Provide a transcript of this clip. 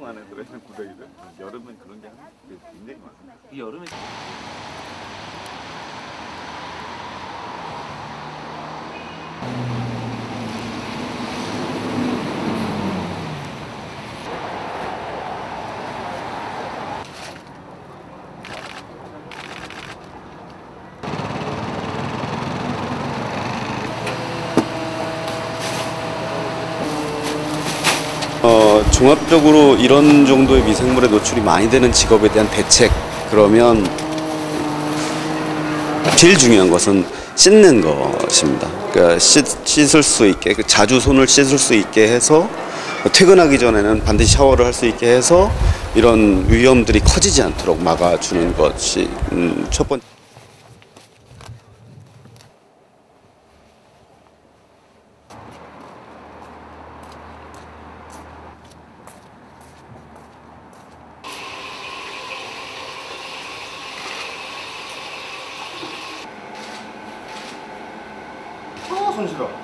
안에 들어있는 구더기들. 여름엔 그런 게 굉장히 많아요. 이 여름에 종합적으로 이런 정도의 미생물에 노출이 많이 되는 직업에 대한 대책, 그러면 제일 중요한 것은 씻는 것입니다. 그러니까 씻을 수 있게, 자주 손을 씻을 수 있게 해서 퇴근하기 전에는 반드시 샤워를 할 수 있게 해서 이런 위험들이 커지지 않도록 막아주는 것이 첫 번째. 손 싫어.